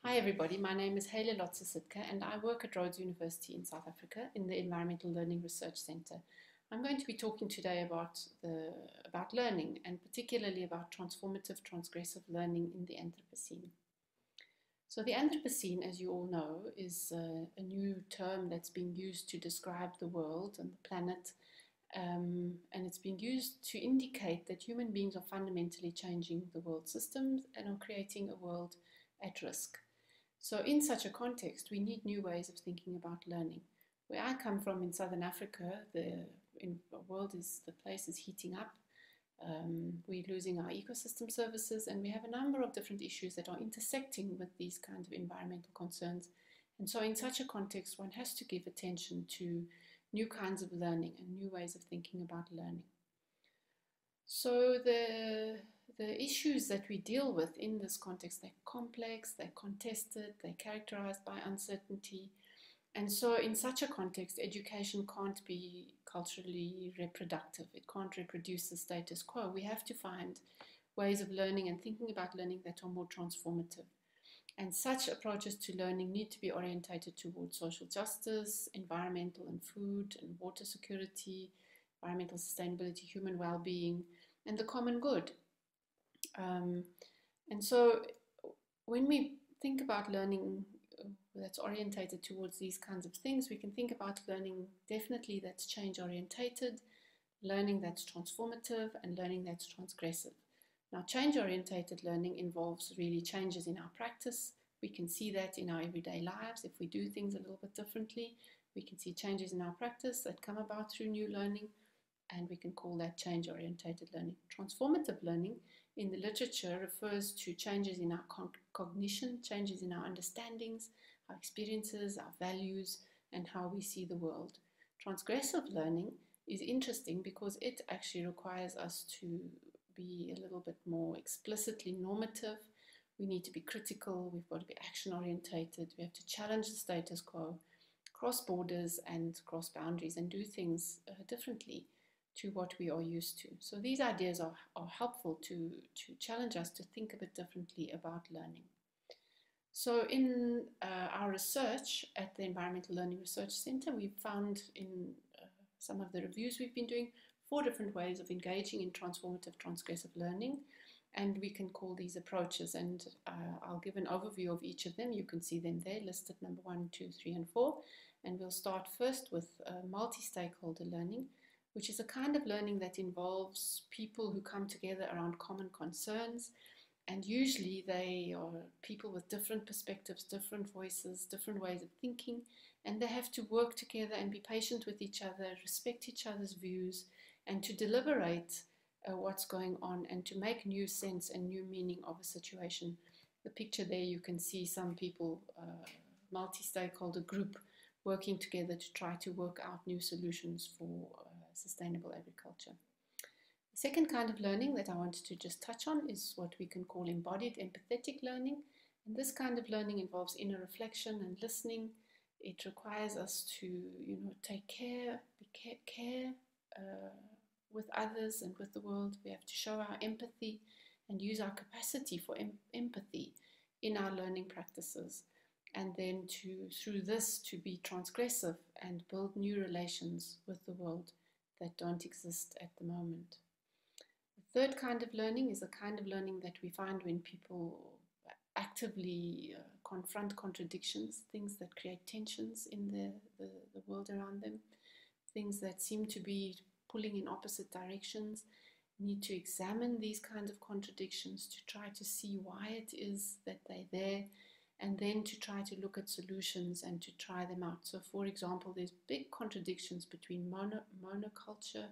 Hi everybody, my name is Heila Lotz Sisitka and I work at Rhodes University in South Africa in the Environmental Learning Research Centre. I'm going to be talking today about learning and particularly about transformative, transgressive learning in the Anthropocene. So the Anthropocene, as you all know, is a new term that's being used to describe the world and the planet, and it's being used to indicate that human beings are fundamentally changing the world systems and are creating a world at risk. So in such a context, we need new ways of thinking about learning. Where I come from in Southern Africa, the place is heating up. We're losing our ecosystem services, and we have a number of different issues that are intersecting with these kinds of environmental concerns. And so in such a context, one has to give attention to new kinds of learning and new ways of thinking about learning. So the issues that we deal with in this context, they're complex, they're contested, they're characterized by uncertainty. And so in such a context, education can't be culturally reproductive. It can't reproduce the status quo. We have to find ways of learning and thinking about learning that are more transformative. And such approaches to learning need to be orientated towards social justice, environmental and food and water security, environmental sustainability, human well-being, and the common good. And so when we think about learning that's orientated towards these kinds of things, we can think about learning definitely that's change orientated, learning that's transformative, and learning that's transgressive. Now, change orientated learning involves really changes in our practice. We can see that in our everyday lives. If we do things a little bit differently, we can see changes in our practice that come about through new learning, and we can call that change orientated learning. Transformative learning in the literature refers to changes in our cognition, changes in our understandings, our experiences, our values, and how we see the world. Transgressive learning is interesting because it actually requires us to be a little bit more explicitly normative. We need to be critical, we've got to be action orientated, we have to challenge the status quo, cross borders and cross boundaries, and do things differently to what we are used to. So these ideas are helpful to challenge us to think a bit differently about learning. So in our research at the Environmental Learning Research Centre, we've found in some of the reviews we've been doing 4 different ways of engaging in transformative, transgressive learning, and we can call these approaches, and I'll give an overview of each of them. You can see them there listed number 1, 2, 3, and 4, and we'll start first with multi-stakeholder learning, which is a kind of learning that involves people who come together around common concerns, and usually they are people with different perspectives, different voices, different ways of thinking, and they have to work together and be patient with each other, respect each other's views, and to deliberate what's going on and to make new sense and new meaning of a situation. The picture there, you can see some people, multi-stakeholder group, working together to try to work out new solutions for sustainable agriculture. The second kind of learning that I wanted to just touch on is what we can call embodied empathetic learning. And this kind of learning involves inner reflection and listening. It requires us to, take care, care with others and with the world. We have to show our empathy and use our capacity for empathy in our learning practices. And then through this to be transgressive and build new relations with the world that don't exist at the moment. The third kind of learning is a kind of learning that we find when people actively confront contradictions, things that create tensions in the world around them, things that seem to be pulling in opposite directions. We need to examine these kinds of contradictions to try to see why it is that they're there, and then to try to look at solutions and to try them out. So for example, there's big contradictions between monoculture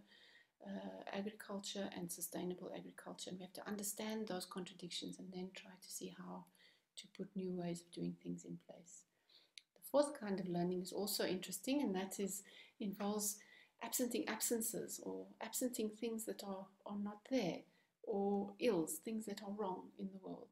agriculture and sustainable agriculture, and we have to understand those contradictions and then try to see how to put new ways of doing things in place. The fourth kind of learning is also interesting, and that involves absenting absences, or absenting things that are not there, or ills, things that are wrong in the world.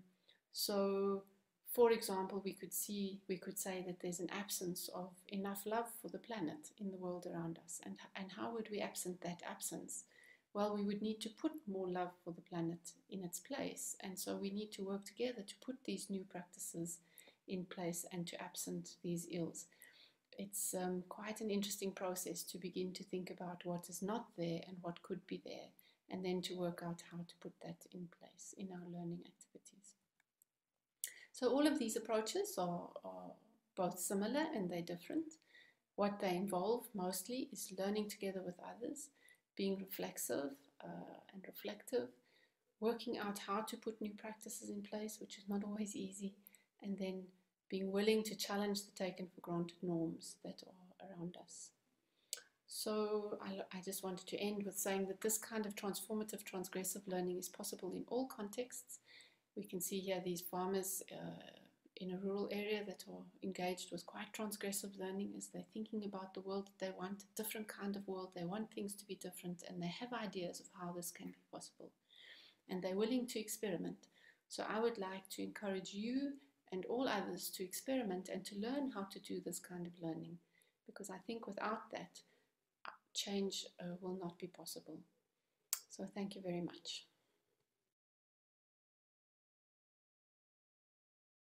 So for example, we could say that there's an absence of enough love for the planet in the world around us. And how would we absent that absence? well, we would need to put more love for the planet in its place. And so we need to work together to put these new practices in place and to absent these ills. It's quite an interesting process to begin to think about what is not there and what could be there, and then to work out how to put that in place in our learning activities. So all of these approaches are both similar and they're different. What they involve mostly is learning together with others, being reflexive and reflective, working out how to put new practices in place, which is not always easy, and then being willing to challenge the taken for granted norms that are around us. So I just wanted to end with saying that this kind of transformative, transgressive learning is possible in all contexts. We can see here these farmers in a rural area that are engaged with quite transgressive learning as they're thinking about the world that they want, a different kind of world. They want things to be different, and they have ideas of how this can be possible. And they're willing to experiment. So I would like to encourage you and all others to experiment and to learn how to do this kind of learning, because I think without that, change will not be possible. So thank you very much.